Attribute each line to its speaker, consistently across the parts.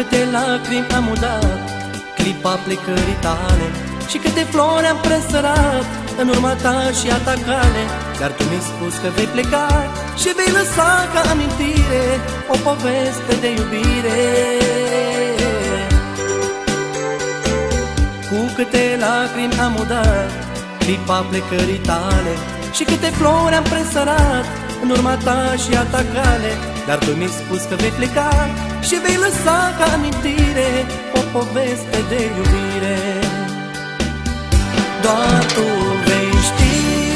Speaker 1: câte lacrimi am udat clipa plecării tale, și câte flori am presărat în urma ta și a ta cale. Dar tu mi-ai spus că vei pleca și vei lăsa ca amintire o poveste de iubire. Cu câte lacrimi am udat clipa plecării tale, și câte flori am presărat în urma ta și a ta cale. Dar tu mi-ai spus că vei pleca și vei lăsa ca amintire o poveste de iubire. Doar tu vei ști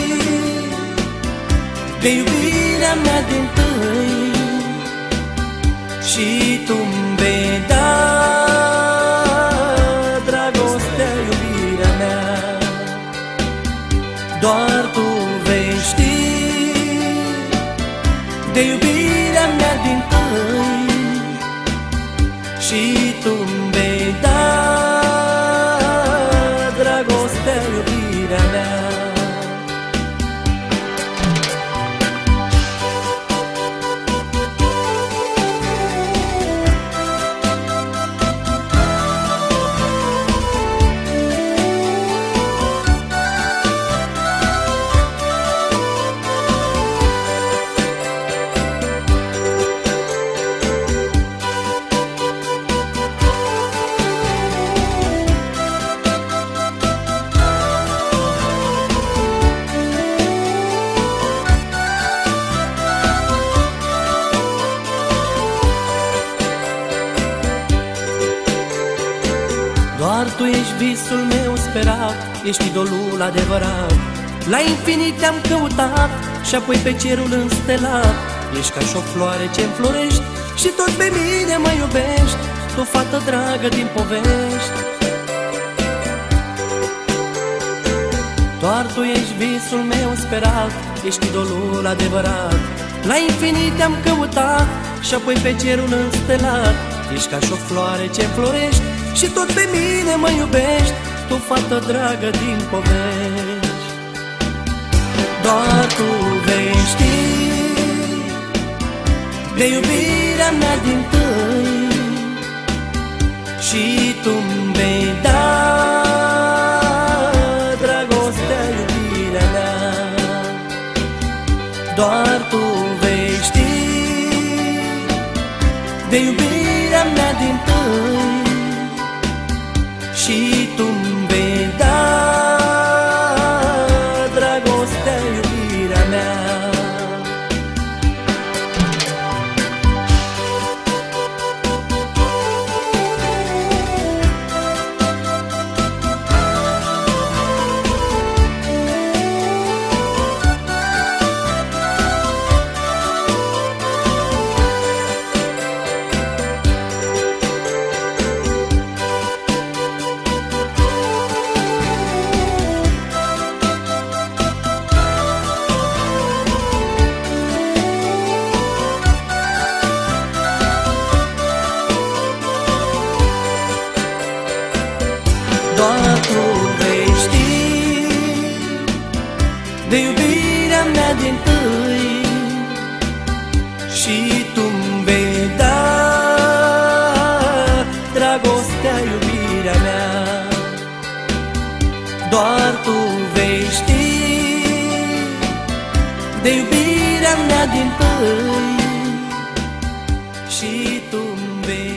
Speaker 1: de iubirea mea dintâi, și tu-mi vei da dragostea, iubirea mea. Doar tu vei ști de iubirea mea dintâi, și tu-mi vei da dragostea, iubirea mea. Doar tu ești visul meu sperat, ești idolul adevărat. La infinit te-am căutat și apoi pe cerul înstelat. Ești ca și o floare ce înflorești și tot pe mine mă iubești, tu fată dragă din povești. Doar tu ești visul meu sperat, ești idolul adevărat. La infinit te-am căutat și apoi pe cerul înstelat. Ești ca și o floare ce înflorești și tot pe mine mă iubești, tu fată dragă din povești. Doar tu vei ști de iubirea mea dintâi, și tu-mi vei da dragostea, iubirea mea. Doar tu vei ști de iubirea mea dintâi, și tu-mi vei da dragostea, iubirea mea. Doar tu vei ști de iubirea mea dintâi, și tu-mi vei da dragostea, iubirea mea. Doar tu vei ști de iubirea mea dintâi, și tu-mi vei